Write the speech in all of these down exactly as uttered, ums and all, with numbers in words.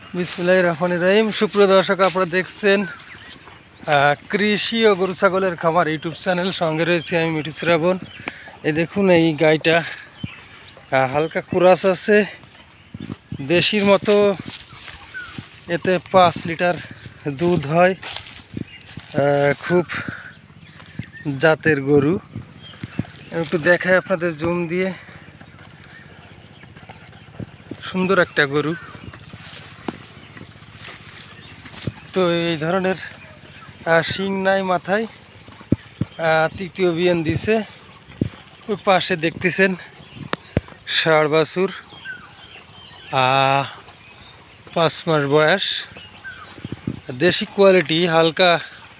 বিসমিল্লাহির রহমানির রহিম। সুপ্রিয় দর্শক, আপনারা দেখছেন কৃষি ও গরু ছাগলের খামার ইউটিউব চ্যানেল। সঙ্গে রয়েছে আমি মিঠু শ্রাবণ। এই দেখুন, এই গাইটা হালকা কুরাস আছে, দেশির মতো। এতে পাঁচ লিটার দুধ হয়। খুব জাতের গরু। একটু দেখায় আপনাদের জুম দিয়ে। সুন্দর একটা গরু। তো এই ধরনের শিং নাই মাথায়, তৃতীয় বিয়ান দিছে। ওই পাশে দেখতেছেন ষাড় বাছুর, পাঁচ মাস বয়স, দেশি কোয়ালিটি, হালকা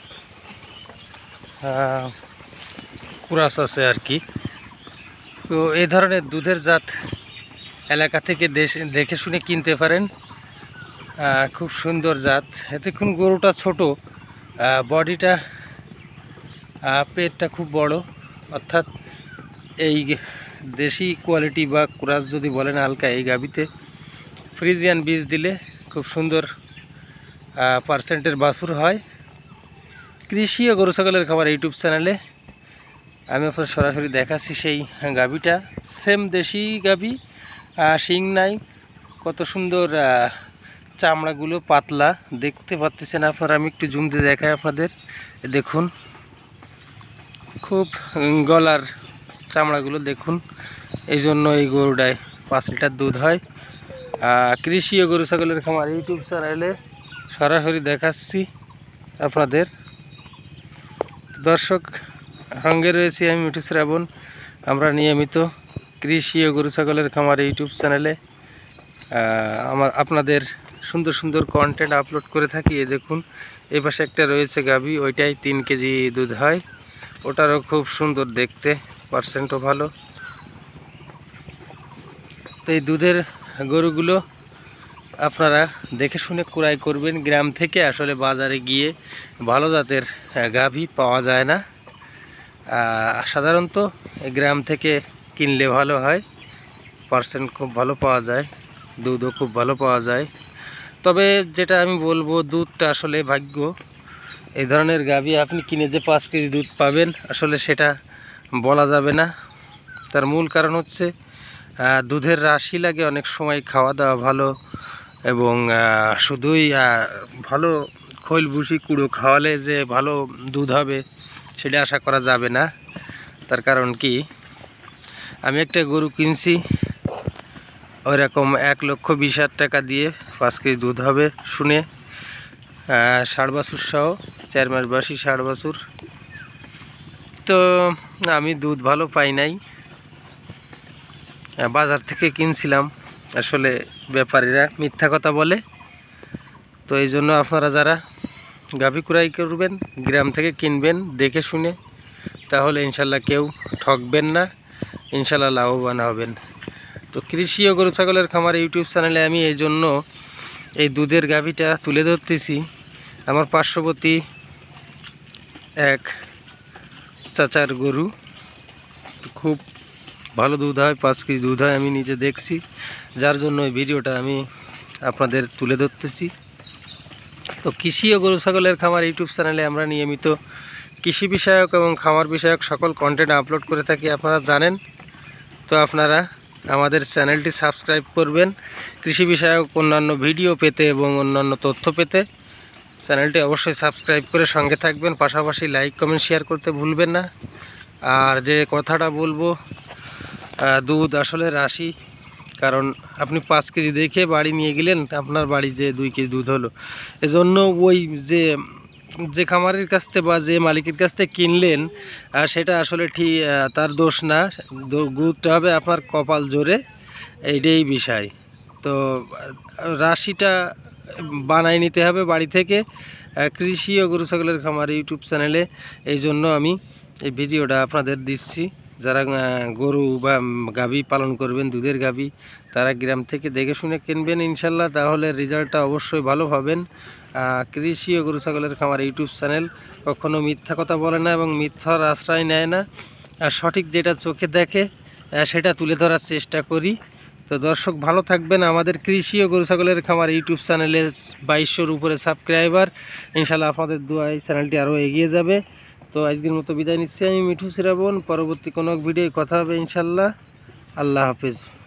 কুরাস আছে আর কি। তো এই ধরনের দুধের জাত এলাকা থেকে দেশ দেখে শুনে কিনতে পারেন। খুব সুন্দর জাত। এতক্ষণ গরুটা ছোট, বডিটা, পেটটা খুব বড়। অর্থাৎ এই দেশি কোয়ালিটি বা কুরাস যদি বলেন হালকা, এই গাভিতে ফ্রিজিয়ান বীজ দিলে খুব সুন্দর পার্সেন্টের বাছুর হয়। কৃষি ও গরু ছাগলের খাবার ইউটিউব চ্যানেলে আমি আপনার সরাসরি দেখাচ্ছি সেই গাভিটা। সেম দেশি গাভি, শিং নাই, কত সুন্দর চামড়াগুলো পাতলা দেখতে পাচ্ছেন আপনারা। আমি একটু জুম দিয়ে দেখাই আপনাদের। দেখুন, খুব গলার চামড়াগুলো দেখুন। এই জন্য এই গরুটায় পাঁচ লিটার দুধ হয়। কৃষি ও গরু ছাগলের খামার ইউটিউব চ্যানেলে সরাসরি দেখাচ্ছি আপনাদের। দর্শক, সঙ্গে রয়েছি আমি মিঠু শ্রাবণ। আমরা নিয়মিত কৃষি ও গরু ছাগলের খামার ইউটিউব চ্যানেলে আমার আপনাদের সুন্দর সুন্দর কন্টেন্ট আপলোড করে থাকি। এই দেখুন, এই পাশে একটা রয়েছে গাভী, ওইটাই তিন কেজি দুধ হয়। ওটারও খুব সুন্দর দেখতে, পার্সেন্টও ভালো। তো এই দুধের গরুগুলো আপনারা দেখে শুনে ক্রয় করবেন। গ্রাম থেকে আসলে বাজারে গিয়ে ভালো জাতের গাভী পাওয়া যায় না। সাধারণত গ্রাম থেকে কিনলে ভালো হয়, পার্সেন্ট খুব ভালো পাওয়া যায়, দুধও খুব ভালো পাওয়া যায়। তবে যেটা আমি বলবো, দুধটা আসলে ভাগ্য। এই ধরনের গাভী আপনি কিনে যে পাঁচ কেজি দুধ পাবেন, আসলে সেটা বলা যাবে না। তার মূল কারণ হচ্ছে দুধের রাশি লাগে অনেক সময়, খাওয়া দাওয়া ভালো, এবং শুধুই ভালো খৈল ভুসি কুড়ো খাওয়ালে যে ভালো দুধ হবে সেটা আশা করা যাবে না। তার কারণ কি, আমি একটা গরু কিনছি, ওই রকম এক লক্ষ বিশ হাজার টাকা দিয়ে পাঁচ কেজি দুধ হবে শুনে, ষাড় বাছুর সহ, চার মাস বয়সী ষাড় বাছুর। তো আমি দুধ ভালো পাই নাই, বাজার থেকে কিনছিলাম। আসলে ব্যাপারীরা মিথ্যা কথা বলে। তো এই জন্য আপনারা যারা গাভী ক্রয় করবেন, গ্রাম থেকে কিনবেন দেখে শুনে, তাহলে ইনশাল্লাহ কেউ ঠকবেন না, ইনশাল্লাহ লাভবান হবেন। তো কৃষি ও গরু ছাগলের খামার ইউটিউব চ্যানেলে আমি এই জন্য এই দুধের গাভীটা তুলে ধরতেছি। আমার পার্শ্ববর্তী এক চাচার গরু, খুব ভালো দুধ হয়, পাঁচ কেজি দুধ হয়, আমি নিজে দেখছি। যার জন্য এই ভিডিওটা আমি আপনাদের তুলে ধরতেছি। তো কৃষি ও গরু ছাগলের খামার ইউটিউব চ্যানেলে আমরা নিয়মিত কৃষি বিষয়ক এবং খামার বিষয়ক সকল কন্টেন্ট আপলোড করে থাকি, আপনারা জানেন। তো আপনারা আমাদের চ্যানেলটি সাবস্ক্রাইব করবেন কৃষি বিষয়ক অন্যান্য ভিডিও পেতে এবং অন্যান্য তথ্য পেতে। চ্যানেলটি অবশ্যই সাবস্ক্রাইব করে সঙ্গে থাকবেন, পাশাপাশি লাইক কমেন্ট শেয়ার করতে ভুলবেন না। আর যে কথাটা বলবো, দুধ আসলে রাশি, কারণ আপনি পাঁচ কেজি দেখে বাড়ি নিয়ে গেলেন, আপনার বাড়ি যে দুই কেজি দুধ হলো। এজন্য ওই যে যে খামারের কাছ থেকে বা যে মালিকের কাছ থেকে কিনলেন, সেটা আসলে ঠিক তার দোষ না, দুধটা হবে আপনার কপাল জোরে, এইটাই বিষয়। তো রাশিটা বানাই নিতে হবে বাড়ি থেকে। কৃষি ও গরু ছাগলের খামার ইউটিউব চ্যানেলে এই জন্য আমি এই ভিডিওটা আপনাদের দিচ্ছি। যারা গরু বা গাভী পালন করবেন, দুধের গাভী, তারা গ্রাম থেকে দেখে শুনে কিনবেন ইনশাল্লাহ, তাহলে রেজাল্টটা অবশ্যই ভালো পাবেন। কৃষি ও গরু ছাগলের খামার ইউটিউব চ্যানেল কখনো মিথ্যা কথা বলে না এবং মিথ্যার আশ্রয় নেয় না। আর সঠিক যেটা চোখে দেখে সেটা তুলে ধরার চেষ্টা করি। তো দর্শক ভালো থাকবেন। আমাদের কৃষি ও গরু ছাগলের খামার ইউটিউব চ্যানেলে বাইশশোর উপরে সাবস্ক্রাইবার, ইনশাল্লাহ আপনাদের দোয়ায় চ্যানেলটি আরও এগিয়ে যাবে। তো আজকের মতো বিদায় নিচ্ছি আমি মিঠু শ্রাবণ। পরবর্তী কোনো ভিডিও কথা হবে ইনশাল্লাহ। আল্লাহ হাফিজ।